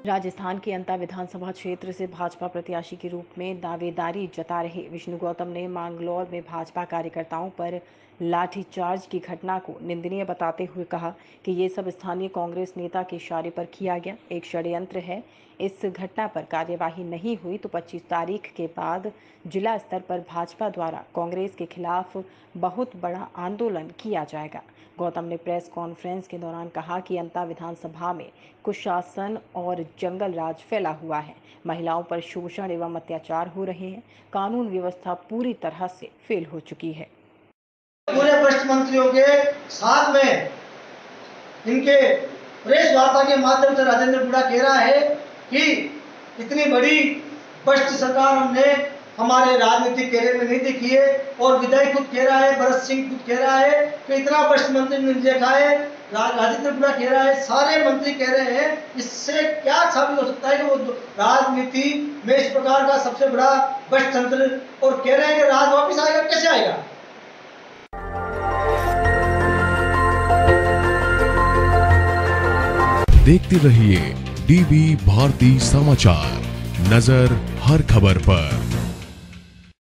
राजस्थान के अंता विधानसभा क्षेत्र से भाजपा प्रत्याशी के रूप में दावेदारी जता रहे विष्णु गौतम ने मांगलौर में भाजपा कार्यकर्ताओं पर लाठीचार्ज की घटना को निंदनीय बताते हुए कहा कि ये सब स्थानीय कांग्रेस नेता के इशारे पर किया गया एक षड्यंत्र है। इस घटना पर कार्यवाही नहीं हुई तो 25 तारीख के बाद जिला स्तर पर भाजपा द्वारा कांग्रेस के खिलाफ बहुत बड़ा आंदोलन किया जाएगा। गौतम ने प्रेस कॉन्फ्रेंस के दौरान कहा कि अंता विधानसभा में कुशासन और जंगल राज फैला हुआ है, महिलाओं पर शोषण एवं अत्याचार हो रहे हैं, कानून व्यवस्था पूरी तरह से फेल हो चुकी है। पूरे भ्रष्ट मंत्रियों के साथ में इनके प्रेस वार्ता के माध्यम से राजेंद्र गुड़ा कह रहा है कि इतनी बड़ी भ्रष्ट सरकार हमने हमारे राजनीतिक कैरियर में नहीं देखी है। और विधायक खुद कह रहा है, भरत सिंह खुद कह रहा है कि इतना भ्रष्ट मंत्री ने देखा है। राजेंद्र गुड़ा कह रहा है, सारे मंत्री कह रहे हैं। इससे क्या साबित हो सकता है कि वो राजनीति में इस प्रकार का सबसे बड़ा भ्रष्ट तंत्र, और कह रहे हैं कि राज वापिस आएगा, कैसे आएगा? देखते रहिए डीवी भारती समाचार, नजर हर खबर पर।